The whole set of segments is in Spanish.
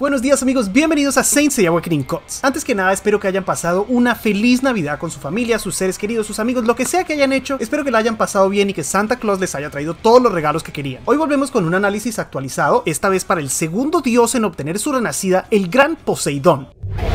Buenos días amigos, bienvenidos a Saint Seiya Awakening Cuts. Antes que nada espero que hayan pasado una feliz Navidad con su familia, sus seres queridos, sus amigos, lo que sea que hayan hecho. Espero que la hayan pasado bien y que Santa Claus les haya traído todos los regalos que querían. Hoy volvemos con un análisis actualizado, esta vez para el segundo dios en obtener su renacida, el Gran Poseidón.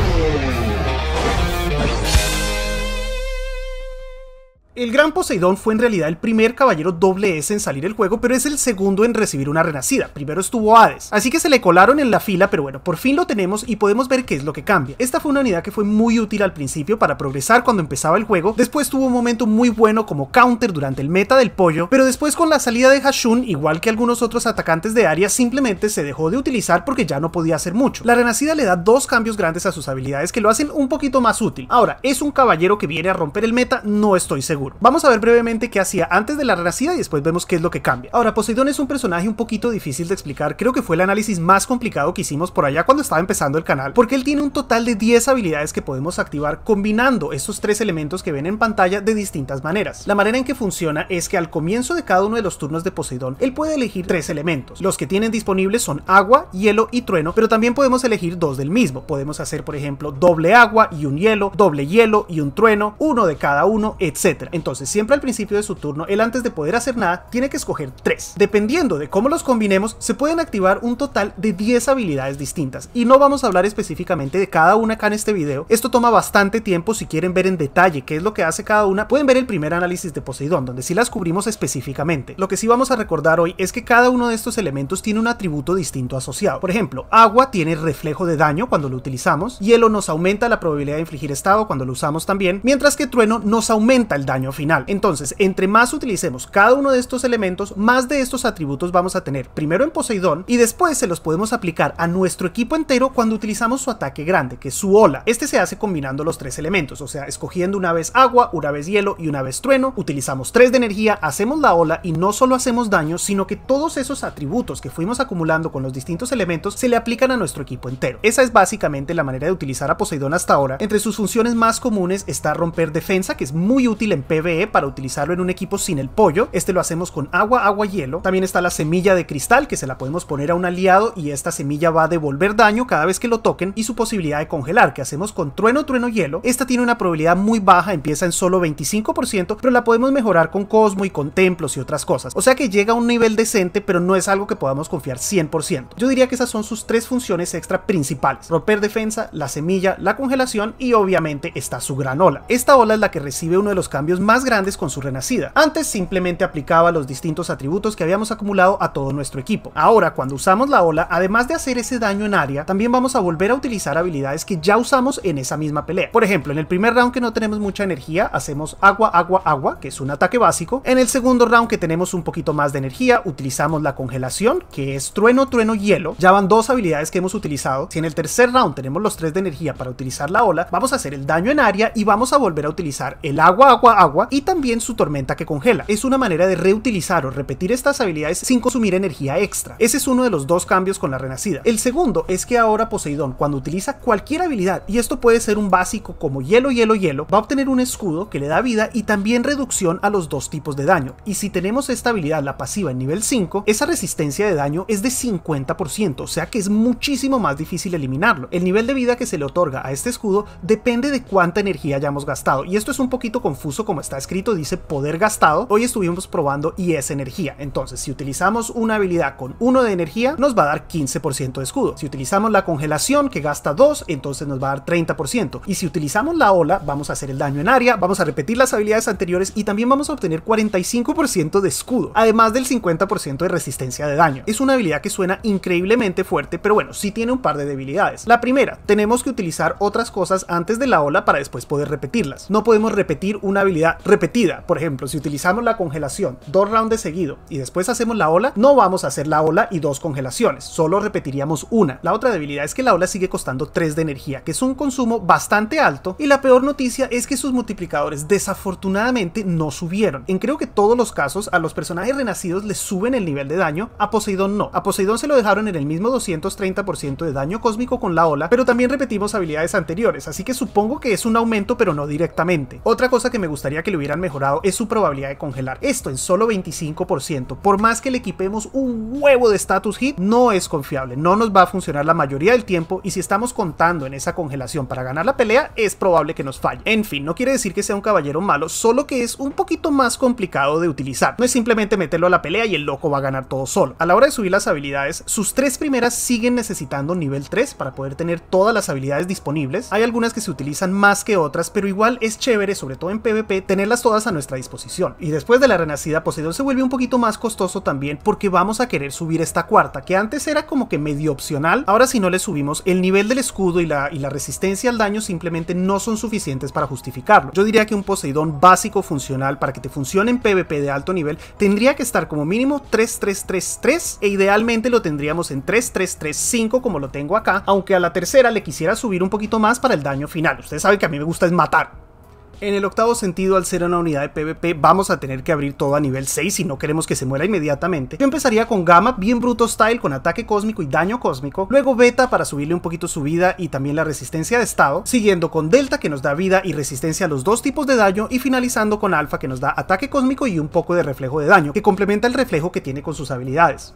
El Gran Poseidón fue en realidad el primer caballero doble S en salir del juego, pero es el segundo en recibir una renacida. Primero estuvo Hades, así que se le colaron en la fila, pero bueno, por fin lo tenemos y podemos ver qué es lo que cambia. Esta fue una unidad que fue muy útil al principio para progresar cuando empezaba el juego, después tuvo un momento muy bueno como counter durante el meta del pollo, pero después con la salida de Hashun, igual que algunos otros atacantes de área, simplemente se dejó de utilizar porque ya no podía hacer mucho. La renacida le da dos cambios grandes a sus habilidades que lo hacen un poquito más útil. Ahora, ¿es un caballero que viene a romper el meta? No estoy seguro. Vamos a ver brevemente qué hacía antes de la renacida y después vemos qué es lo que cambia. Ahora, Poseidón es un personaje un poquito difícil de explicar, creo que fue el análisis más complicado que hicimos por allá cuando estaba empezando el canal, porque él tiene un total de 10 habilidades que podemos activar combinando estos tres elementos que ven en pantalla de distintas maneras. La manera en que funciona es que al comienzo de cada uno de los turnos de Poseidón, él puede elegir tres elementos. Los que tienen disponibles son agua, hielo y trueno, pero también podemos elegir dos del mismo. Podemos hacer, por ejemplo, doble agua y un hielo, doble hielo y un trueno, uno de cada uno, etc. Entonces, siempre al principio de su turno, él antes de poder hacer nada, tiene que escoger 3. Dependiendo de cómo los combinemos, se pueden activar un total de 10 habilidades distintas, y no vamos a hablar específicamente de cada una acá en este video. Esto toma bastante tiempo. Si quieren ver en detalle qué es lo que hace cada una, pueden ver el primer análisis de Poseidón, donde sí las cubrimos específicamente. Lo que sí vamos a recordar hoy es que cada uno de estos elementos tiene un atributo distinto asociado. Por ejemplo, agua tiene reflejo de daño cuando lo utilizamos, hielo nos aumenta la probabilidad de infligir estado cuando lo usamos también, mientras que trueno nos aumenta el daño final. Entonces, entre más utilicemos cada uno de estos elementos, más de estos atributos vamos a tener primero en Poseidón, y después se los podemos aplicar a nuestro equipo entero cuando utilizamos su ataque grande, que es su ola. Este se hace combinando los tres elementos, o sea, escogiendo una vez agua, una vez hielo y una vez trueno. Utilizamos 3 de energía, hacemos la ola y no solo hacemos daño, sino que todos esos atributos que fuimos acumulando con los distintos elementos se le aplican a nuestro equipo entero. Esa es básicamente la manera de utilizar a Poseidón hasta ahora. Entre sus funciones más comunes está romper defensa, que es muy útil en PvE para utilizarlo en un equipo sin el pollo. Este lo hacemos con agua, agua, hielo. También está la semilla de cristal, que se la podemos poner a un aliado y esta semilla va a devolver daño cada vez que lo toquen, y su posibilidad de congelar, que hacemos con trueno, trueno, hielo. Esta tiene una probabilidad muy baja, empieza en solo 25%, pero la podemos mejorar con Cosmo y con templos y otras cosas, o sea que llega a un nivel decente, pero no es algo que podamos confiar 100%. Yo diría que esas son sus tres funciones extra principales: romper defensa, la semilla, la congelación, y obviamente está su gran ola. Esta ola es la que recibe uno de los cambios más grandes con su renacida. Antes simplemente aplicaba los distintos atributos que habíamos acumulado a todo nuestro equipo. Ahora, cuando usamos la ola, además de hacer ese daño en área, también vamos a volver a utilizar habilidades que ya usamos en esa misma pelea. Por ejemplo, en el primer round que no tenemos mucha energía, hacemos agua, agua, agua, que es un ataque básico. En el segundo round que tenemos un poquito más de energía, utilizamos la congelación, que es trueno, trueno, hielo. Ya van 2 habilidades que hemos utilizado. Si en el tercer round tenemos los 3 de energía para utilizar la ola, vamos a hacer el daño en área y vamos a volver a utilizar el agua, agua, agua, y también su tormenta que congela. Es una manera de reutilizar o repetir estas habilidades sin consumir energía extra. Ese es uno de los 2 cambios con la renacida. El segundo es que ahora Poseidón, cuando utiliza cualquier habilidad, y esto puede ser un básico como hielo, hielo, hielo, va a obtener un escudo que le da vida y también reducción a los 2 tipos de daño. Y si tenemos esta habilidad, la pasiva, en nivel 5, esa resistencia de daño es de 50%, o sea que es muchísimo más difícil eliminarlo. El nivel de vida que se le otorga a este escudo depende de cuánta energía hayamos gastado, y esto es un poquito confuso como está escrito, dice poder gastado. Hoy estuvimos probando y es energía. Entonces, si utilizamos una habilidad con 1 de energía, nos va a dar 15% de escudo. Si utilizamos la congelación, que gasta 2, entonces nos va a dar 30%. Y si utilizamos la ola, vamos a hacer el daño en área, vamos a repetir las habilidades anteriores y también vamos a obtener 45% de escudo, además del 50% de resistencia de daño. Es una habilidad que suena increíblemente fuerte, pero bueno, sí tiene un par de debilidades. La primera, tenemos que utilizar otras cosas antes de la ola para después poder repetirlas. No podemos repetir una habilidad repetida. Por ejemplo, si utilizamos la congelación 2 rounds de seguido y después hacemos la ola, no vamos a hacer la ola y 2 congelaciones, solo repetiríamos una. La otra debilidad es que la ola sigue costando 3 de energía, que es un consumo bastante alto, y la peor noticia es que sus multiplicadores desafortunadamente no subieron. En creo que todos los casos a los personajes renacidos les suben el nivel de daño, a Poseidón no. A Poseidón se lo dejaron en el mismo 230% de daño cósmico con la ola, pero también repetimos habilidades anteriores, así que supongo que es un aumento pero no directamente. Otra cosa que me gustaría gustaría que le hubieran mejorado es su probabilidad de congelar. Esto en solo 25%. Por más que le equipemos un huevo de status hit, no es confiable, no nos va a funcionar la mayoría del tiempo, y si estamos contando en esa congelación para ganar la pelea, es probable que nos falle. En fin, no quiere decir que sea un caballero malo, solo que es un poquito más complicado de utilizar. No es simplemente meterlo a la pelea y el loco va a ganar todo solo. A la hora de subir las habilidades, sus 3 primeras siguen necesitando nivel 3 para poder tener todas las habilidades disponibles. Hay algunas que se utilizan más que otras, pero igual es chévere, sobre todo en PvP, tenerlas todas a nuestra disposición. Y después de la renacida, Poseidón se vuelve un poquito más costoso también, porque vamos a querer subir esta cuarta, que antes era como que medio opcional. Ahora, si no le subimos, el nivel del escudo y la resistencia al daño simplemente no son suficientes para justificarlo. Yo diría que un Poseidón básico funcional, para que te funcione en PvP de alto nivel, tendría que estar como mínimo 3-3-3-3, e idealmente lo tendríamos en 3-3-3-5 como lo tengo acá, aunque a la tercera le quisiera subir un poquito más para el daño final. Ustedes saben que a mí me gusta es matar. En el octavo sentido, al ser una unidad de PvP, vamos a tener que abrir todo a nivel 6 si no queremos que se muera inmediatamente. Yo empezaría con Gamma, bien bruto style, con ataque cósmico y daño cósmico. Luego Beta para subirle un poquito su vida y también la resistencia de estado. Siguiendo con Delta, que nos da vida y resistencia a los dos tipos de daño. Y finalizando con Alpha, que nos da ataque cósmico y un poco de reflejo de daño, que complementa el reflejo que tiene con sus habilidades.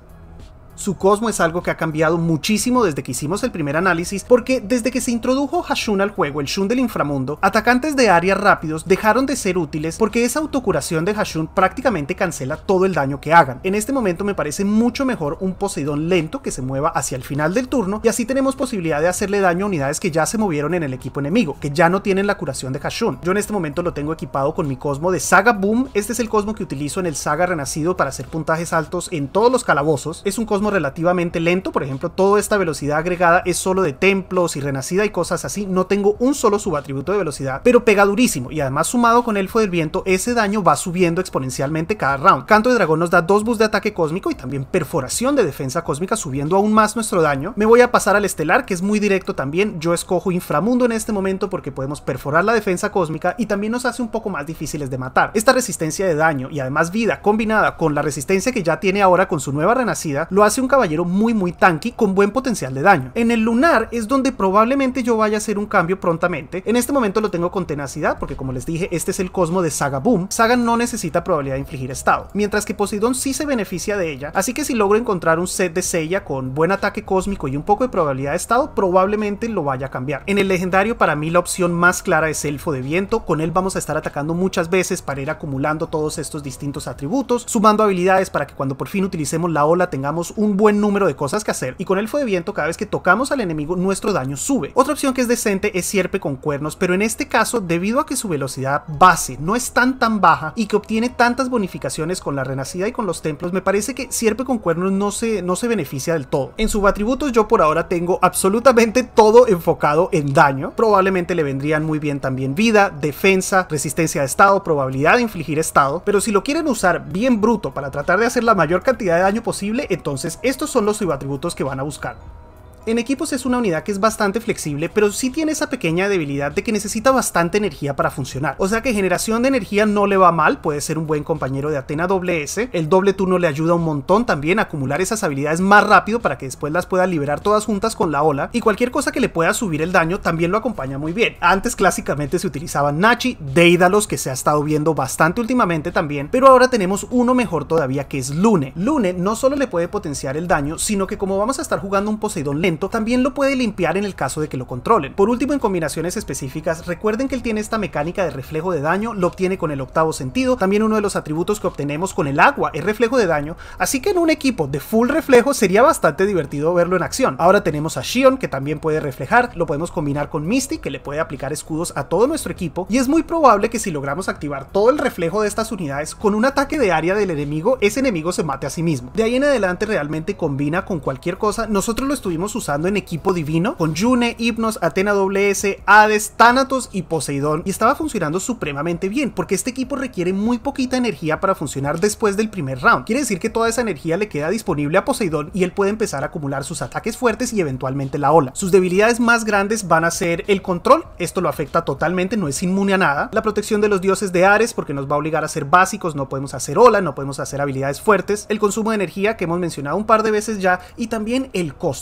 Su cosmo es algo que ha cambiado muchísimo desde que hicimos el primer análisis, porque desde que se introdujo Hashun al juego, el Shun del inframundo, atacantes de área rápidos dejaron de ser útiles porque esa autocuración de Hashun prácticamente cancela todo el daño que hagan. En este momento me parece mucho mejor un Poseidón lento que se mueva hacia el final del turno, y así tenemos posibilidad de hacerle daño a unidades que ya se movieron en el equipo enemigo, que ya no tienen la curación de Hashun. Yo en este momento lo tengo equipado con mi cosmo de Saga Boom. Este es el cosmo que utilizo en el Saga Renacido para hacer puntajes altos en todos los calabozos. Es un cosmo relativamente lento, por ejemplo, toda esta velocidad agregada es solo de templos y renacida y cosas así. No tengo un solo subatributo de velocidad, pero pega durísimo, y además sumado con Elfo del Viento, ese daño va subiendo exponencialmente cada round. Canto de Dragón nos da 2 boosts de ataque cósmico y también perforación de defensa cósmica, subiendo aún más nuestro daño. Me voy a pasar al Estelar, que es muy directo también. Yo escojo Inframundo en este momento porque podemos perforar la defensa cósmica y también nos hace un poco más difíciles de matar. Esta resistencia de daño y además vida combinada con la resistencia que ya tiene ahora con su nueva renacida, lo hace un caballero muy tanky con buen potencial de daño. En el lunar es donde probablemente yo vaya a hacer un cambio prontamente. En este momento lo tengo con tenacidad porque, como les dije, este es el cosmo de Saga Boom. Saga no necesita probabilidad de infligir estado, mientras que Poseidón sí se beneficia de ella, así que si logro encontrar un set de Seiya con buen ataque cósmico y un poco de probabilidad de estado, probablemente lo vaya a cambiar. En el legendario, para mí la opción más clara es Elfo de Viento. Con él vamos a estar atacando muchas veces para ir acumulando todos estos distintos atributos, sumando habilidades para que cuando por fin utilicemos la ola tengamos un buen número de cosas que hacer, y con Elfo de Viento cada vez que tocamos al enemigo nuestro daño sube. Otra opción que es decente es Sierpe con Cuernos, pero en este caso, debido a que su velocidad base no es tan baja y que obtiene tantas bonificaciones con la renacida y con los templos, me parece que Sierpe con Cuernos no se beneficia del todo. En subatributos yo por ahora tengo absolutamente todo enfocado en daño. Probablemente le vendrían muy bien también vida, defensa, resistencia de estado, probabilidad de infligir estado, pero si lo quieren usar bien bruto para tratar de hacer la mayor cantidad de daño posible, entonces estos son los subatributos que van a buscar. En equipos es una unidad que es bastante flexible, pero sí tiene esa pequeña debilidad de que necesita bastante energía para funcionar. O sea que generación de energía no le va mal, puede ser un buen compañero de Athena WS. El doble turno le ayuda un montón también a acumular esas habilidades más rápido para que después las pueda liberar todas juntas con la ola. Y cualquier cosa que le pueda subir el daño también lo acompaña muy bien. Antes clásicamente se utilizaban Nachi, Déidalos, que se ha estado viendo bastante últimamente también, pero ahora tenemos uno mejor todavía, que es Lune. Lune no solo le puede potenciar el daño, sino que como vamos a estar jugando un Poseidón lento, también lo puede limpiar en el caso de que lo controlen. Por último, en combinaciones específicas, recuerden que él tiene esta mecánica de reflejo de daño, lo obtiene con el octavo sentido. También uno de los atributos que obtenemos con el agua es reflejo de daño, así que en un equipo de full reflejo sería bastante divertido verlo en acción. Ahora tenemos a Xion, que también puede reflejar, lo podemos combinar con Misty, que le puede aplicar escudos a todo nuestro equipo, y es muy probable que si logramos activar todo el reflejo de estas unidades con un ataque de área del enemigo, ese enemigo se mate a sí mismo. De ahí en adelante realmente combina con cualquier cosa. Nosotros lo estuvimos usando en equipo divino con Yune, Hypnos, Athena WS, Hades, Thanatos y Poseidón, y estaba funcionando supremamente bien porque este equipo requiere muy poquita energía para funcionar después del primer round. Quiere decir que toda esa energía le queda disponible a Poseidón y él puede empezar a acumular sus ataques fuertes y eventualmente la ola. Sus debilidades más grandes van a ser el control, esto lo afecta totalmente, no es inmune a nada. La protección de los dioses de Ares, porque nos va a obligar a ser básicos, no podemos hacer ola, no podemos hacer habilidades fuertes. El consumo de energía, que hemos mencionado un par de veces ya, y también el costo. Ahora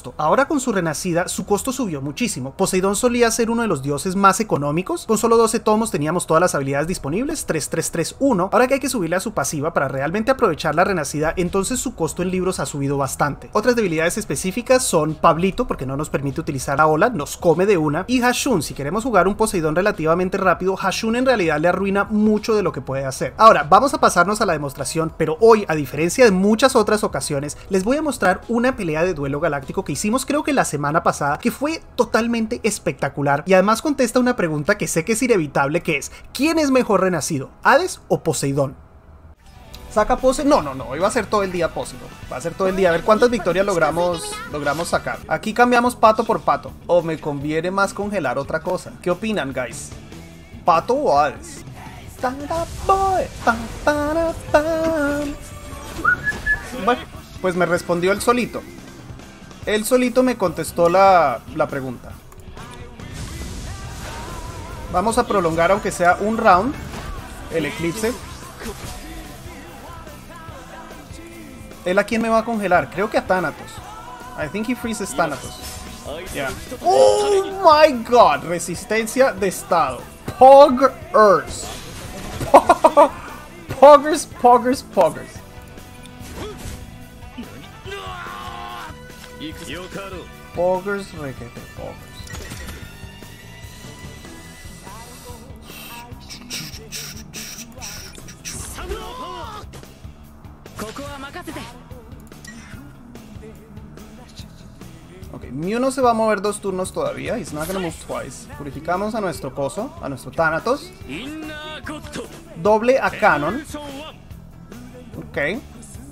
con su renacida, su costo subió muchísimo. Poseidón solía ser uno de los dioses más económicos. Con solo 12 tomos teníamos todas las habilidades disponibles, 3-3-3-1. Ahora que hay que subirle a su pasiva para realmente aprovechar la renacida, entonces su costo en libros ha subido bastante. Otras debilidades específicas son Pablito, porque no nos permite utilizar la ola, nos come de una, y Hashun. Si queremos jugar un Poseidón relativamente rápido, Hashun en realidad le arruina mucho de lo que puede hacer. Ahora, vamos a pasarnos a la demostración, pero hoy, a diferencia de muchas otras ocasiones, les voy a mostrar una pelea de duelo galáctico que hicimos creo que la semana pasada, que fue totalmente espectacular, y además contesta una pregunta que sé que es inevitable, que es: ¿quién es mejor renacido, Hades o Poseidón? ¿Saca Pose? No, hoy va a ser todo el día Poseidón. Va a ser todo el día, a ver cuántas victorias logramos sacar. Aquí cambiamos pato por pato. O me conviene más congelar otra cosa. ¿Qué opinan, guys? ¿Pato o Hades? Bueno, pues me respondió él solito. Él solito me contestó la pregunta. Vamos a prolongar aunque sea un round el eclipse. ¿Él a quién me va a congelar? Creo que a Thanatos. I think he freezes Thanatos. Yeah. Oh my god. Resistencia de estado. Poggers. Poggers. Poggers. Requete poggers. Ok, Mew no se va a mover 2 turnos todavía. He's not gonna move twice. Purificamos a nuestro coso, a nuestro Thanatos. Doble a Canon. Ok.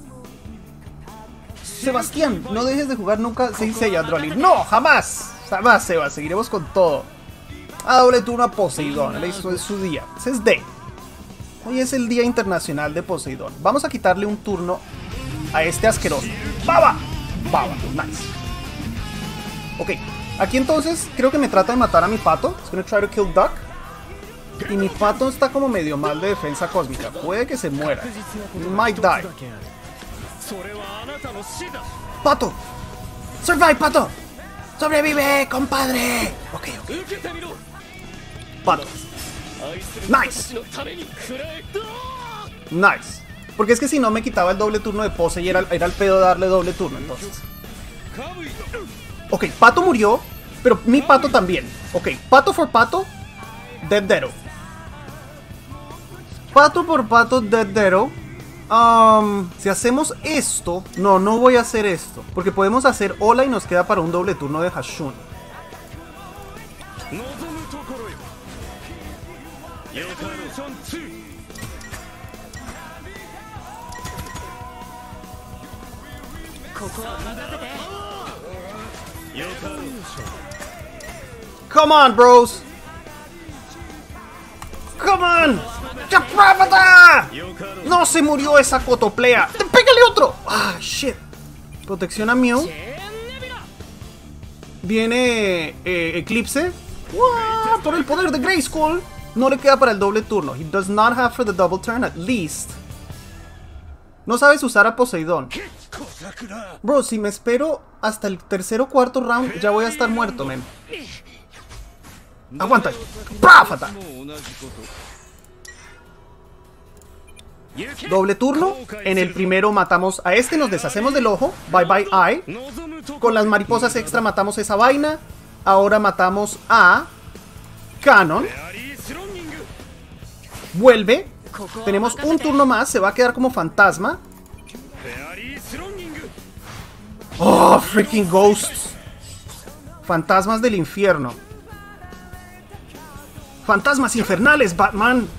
Sebastián, no dejes de jugar nunca Saint Seiya Broly. No, jamás. Jamás, Seba. Seguiremos con todo. A doble turno a Poseidón. Él hizo de su día. Ese es D. Hoy es el Día Internacional de Poseidón. Vamos a quitarle un turno a este asqueroso. ¡Baba! Baba, nice. Ok, aquí entonces creo que me trata de matar a mi pato. It's gonna try to kill Duck. Y mi pato está como medio mal de defensa cósmica. Puede que se muera. He might die. ¡Pato! ¡Survive, pato! ¡Sobrevive, compadre! Ok. Pato. Nice. Nice. Porque es que si no me quitaba el doble turno de pose y era el pedo darle doble turno entonces. Ok, pato murió, pero mi pato también. Ok, pato for pato, deadero. Pato por pato, deadero. Si hacemos esto... No voy a hacer esto, porque podemos hacer ola y nos queda para un doble turno de Hashun. Come on, bros. Come on. ¡Chaprápata! No se murió esa cotoplea. ¡Pégale otro! Ah, shit. Protección a Mew. Viene Eclipse. ¡Wow! Por el poder de Grayskull. No le queda para el doble turno. He does not have for the double turn at least. No sabes usar a Poseidón. Bro, si me espero hasta el tercer o cuarto round, ya voy a estar muerto, men. Aguanta. ¡Práfata! Doble turno. En el primero matamos a este, nos deshacemos del ojo. Bye bye eye. Con las mariposas extra matamos esa vaina. Ahora matamos a Canon. Vuelve. Tenemos un turno más. Se va a quedar como fantasma. Oh, freaking ghosts. Fantasmas del infierno. Fantasmas infernales, Batman.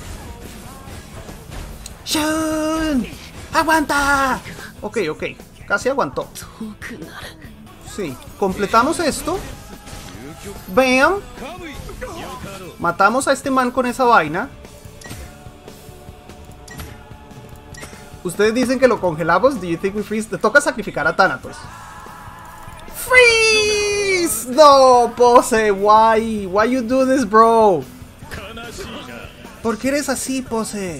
¡Shun! ¡Aguanta! Ok. Casi aguantó. Sí. Completamos esto. Bam. Matamos a este man con esa vaina. Ustedes dicen que lo congelamos. Do you think we freeze? Te toca sacrificar a Thanatos. ¡Freeze! No, Pose. Why you do this, bro? ¿Por qué eres así, Pose?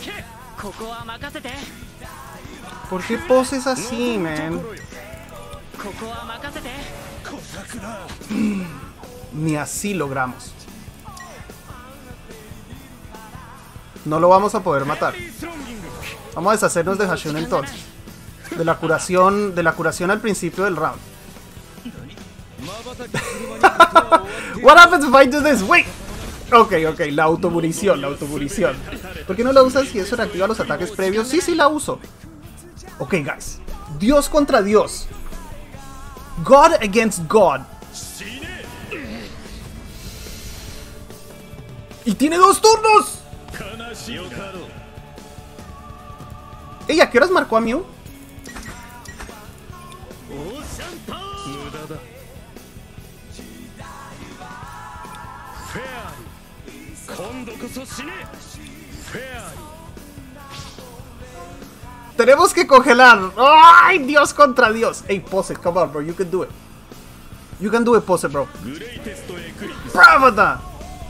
¿Por qué poses así, man? Ni así logramos. No lo vamos a poder matar. Vamos a deshacernos de Hashun entonces. De la curación al principio del round. What happens if I do this? Wait. Ok, la automunición. ¿Por qué no la usas si eso reactiva los ataques previos? Sí, la uso. Ok, guys. Dios contra Dios. God against God. Y tiene 2 turnos. Ey, ¿a qué horas marcó a Mew? Tenemos que congelar. ¡Ay, Dios contra Dios! Ey, Pose, come on, bro. You can do it. You can do it, Pose, bro. ¡Bravada!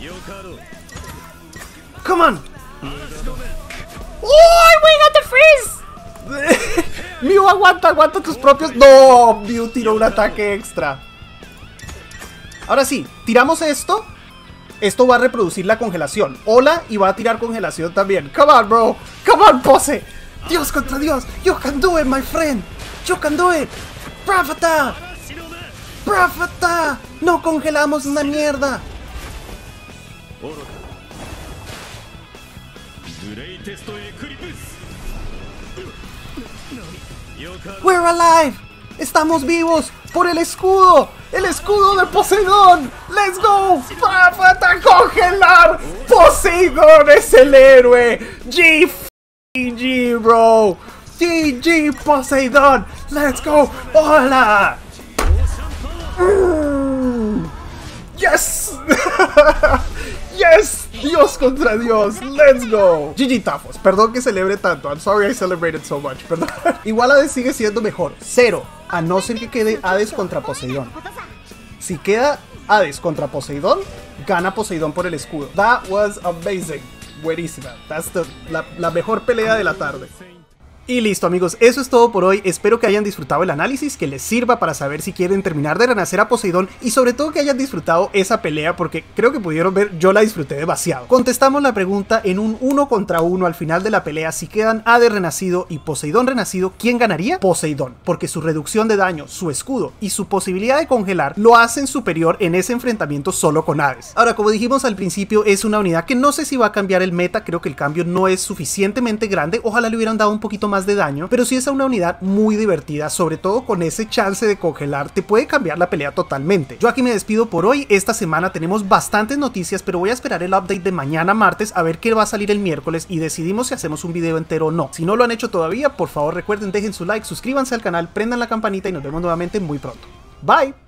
Come on. ¡Oh, we got the freeze! Mew, aguanta tus propios... No, Mew tiró un ataque extra. Ahora sí, tiramos esto. Esto va a reproducir la congelación. Hola, y va a tirar congelación también. Come on, bro. Come on, Pose. Dios contra Dios. You can do it, my friend. You can do it. Bravata. Bravata. No congelamos una mierda. We're alive. Estamos vivos por el escudo. El escudo de Poseidón. Let's go. Bravata, congelar. Poseidón es el héroe. GG, bro. GG, Poseidón. Let's go. Hola. Yes. Yes. Dios contra Dios. Let's go. GG, Tafos. Perdón que celebre tanto. I'm sorry I celebrated so much. Perdón. Igual Hades sigue siendo mejor. 0. A no ser que quede Hades contra Poseidón. Si queda Hades contra Poseidón, gana Poseidón por el escudo. That was amazing. Buenísima. That's la mejor pelea de la tarde. Y listo, amigos, eso es todo por hoy. Espero que hayan disfrutado el análisis, que les sirva para saber si quieren terminar de renacer a Poseidón y sobre todo que hayan disfrutado esa pelea, porque creo que pudieron ver, yo la disfruté demasiado. Contestamos la pregunta en un 1 contra 1 al final de la pelea. Si quedan Hades renacido y Poseidón renacido, ¿quién ganaría? Poseidón, porque su reducción de daño, su escudo y su posibilidad de congelar lo hacen superior en ese enfrentamiento solo con Hades. Ahora, como dijimos al principio, es una unidad que no sé si va a cambiar el meta. Creo que el cambio no es suficientemente grande. Ojalá le hubieran dado un poquito más de daño, pero sí es una unidad muy divertida, sobre todo con ese chance de congelar, te puede cambiar la pelea totalmente. Yo aquí me despido por hoy. Esta semana tenemos bastantes noticias, pero voy a esperar el update de mañana martes a ver qué va a salir el miércoles y decidimos si hacemos un video entero o no. Si no lo han hecho todavía, por favor recuerden, dejen su like, suscríbanse al canal, prendan la campanita y nos vemos nuevamente muy pronto. Bye.